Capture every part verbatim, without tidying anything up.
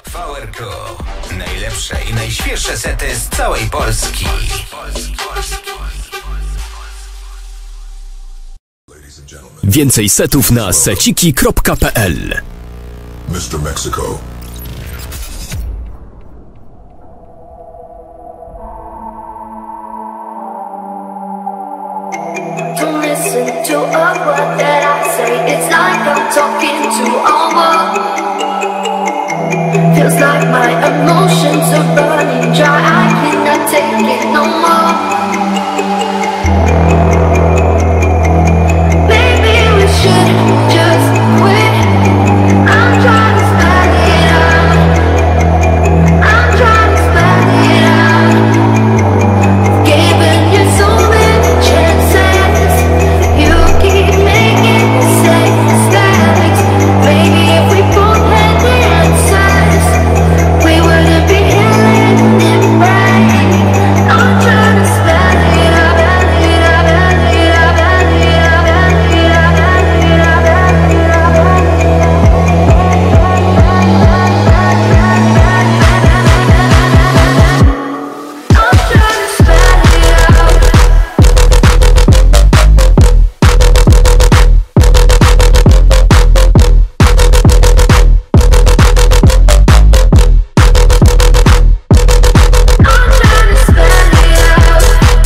V R Q. Najlepsze i najświeższe sety z całej Polski. Więcej setów na seciki kropka p l. mister Mexico. Don't listen to a word that I say. It's like I'm talking to a wall. Feels like my emotions are running dry. I cannot take it no more. Maybe we should just quit. I'm trying to spell it out. I'm trying to spell it out. Giving you so many chances. You keep making the same mistakes. Maybe if we both had the answers, we wouldn't be healing it right. I'm trying to spell it out, spell it out, spell it out, spell it out, spell it out, spell it out, spell it out. I'm trying to spell it out. I'm trying to spell it out.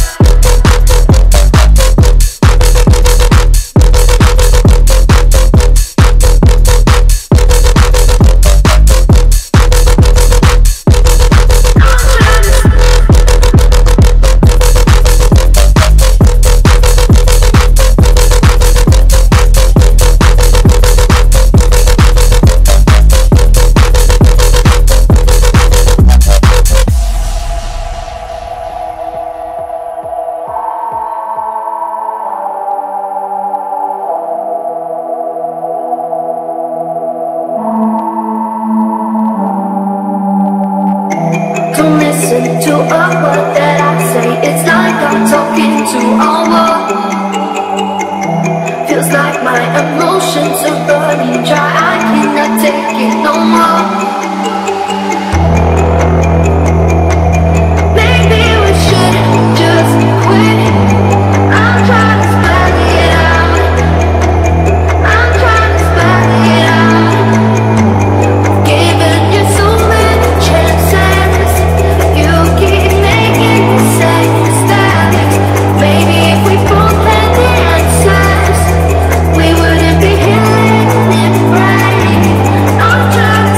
Don't listen to a word that I say. It's like I'm talking to a wall. Feels like my emotions are running dry. I cannot take it no more. Maybe we should just quit. I'm trying to spell it out. I'm trying to spell it out. Giving you so many chances. You keep making the same mistakes. Maybe if we both had the answers, we wouldn't be healing it right. I'm trying to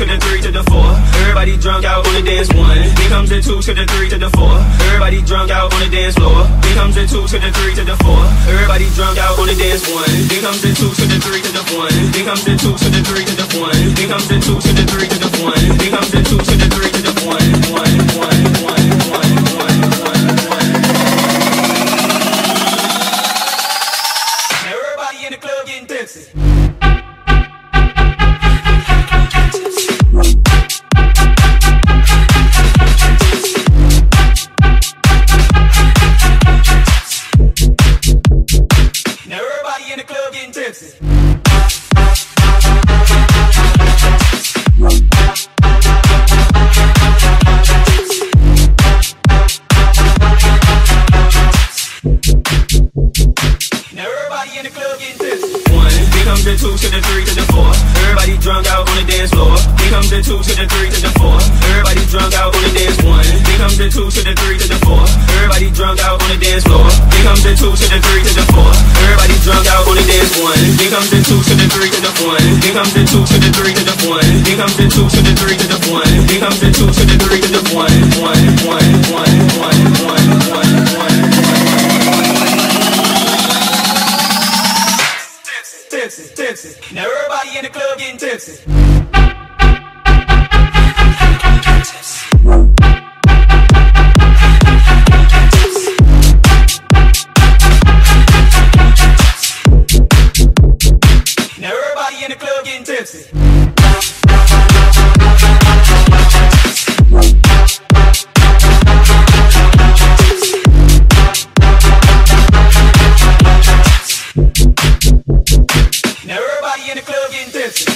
to the three to the four. Everybody drunk out on the dance one. Here comes the two to the three to the four. Everybody drunk out on the dance floor. Here comes the two to the three to the four. Everybody drunk out on the dance one. Here comes the two to the three to the one. Here comes the two to the three to the one. Here comes the two to the three to the one. Here comes the two to the three to the one. One, one, one, one, one, one, one. Now everybody in the club getting tipsy. Two to the three to the four. Everybody drunk out on the dance floor. Here comes the two to the three to the four. Everybody drunk out on the dance one. Here comes the two to the three to the four. Everybody drunk out on the dance floor. Here comes the two to the three to the four. Everybody drunk out on the dance one. Here comes the two to the three to the one. Here comes the two to the three to the one. Here comes the two to the three to the one. Here comes the two to the three to the one. One, one, one, one, one, one, one. Tipsy, tipsy. Now everybody in the club getting tipsy. Now everybody in the club getting tipsy. Now everybody in the club getting tipsy.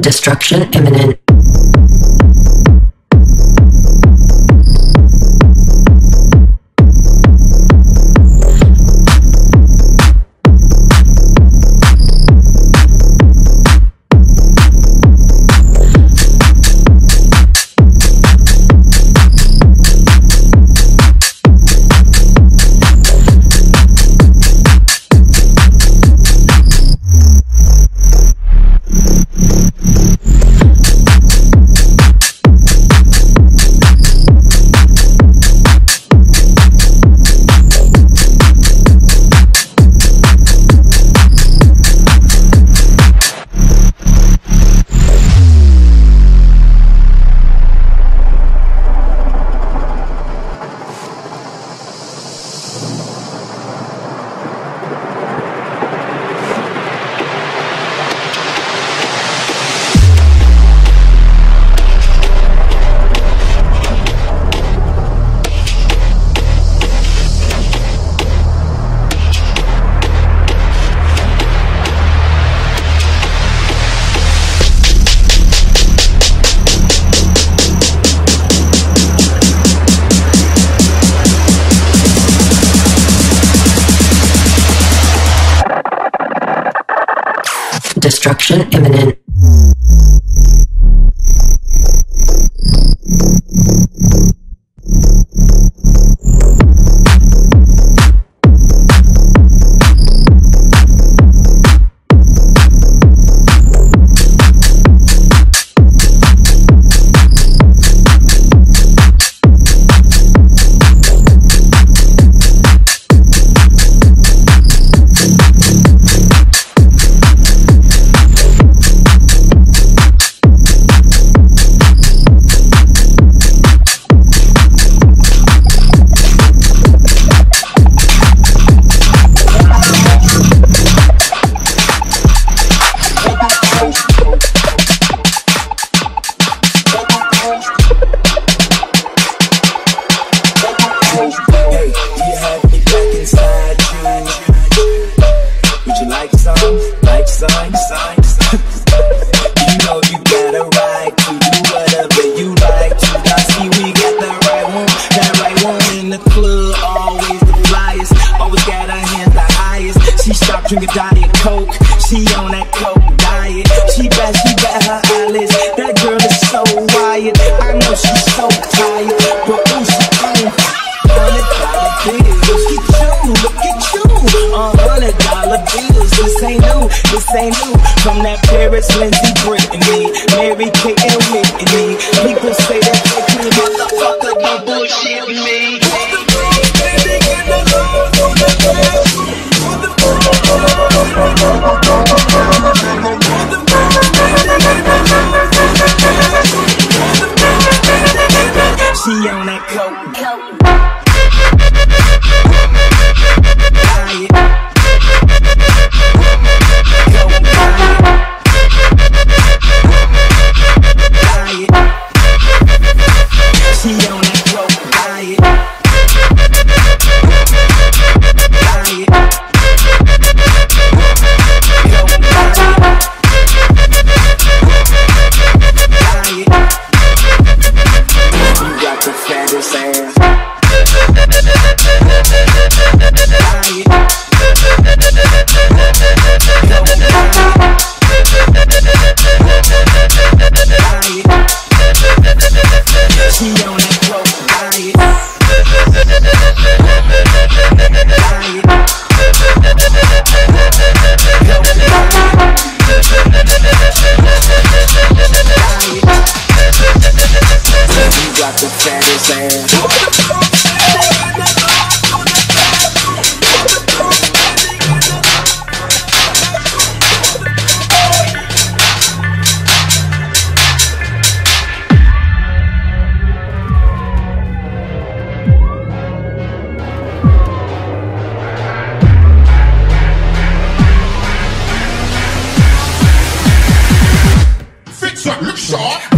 Destruction imminent. Destruction imminent. Drink a diet coke, she on that coke diet. She bad, she bad, her eyelids. That girl is so wired. I know she's so tired, but ooh, she on hundred dollar bills. Look at you, look at you, on hundred dollar bills. This ain't new, this ain't new. From that Paris, Lindsay, Brittany, Mary Kate and Whitney. People say that they could, motherfucker, don't bullshit me. She on that coke, coke. Diet. Coke diet. Diet. She on that coke diet. Diet. Coke diet. Diet. You got the fattest ass. She on that coke diet. You got the fattest ass. Fix up, look sharp.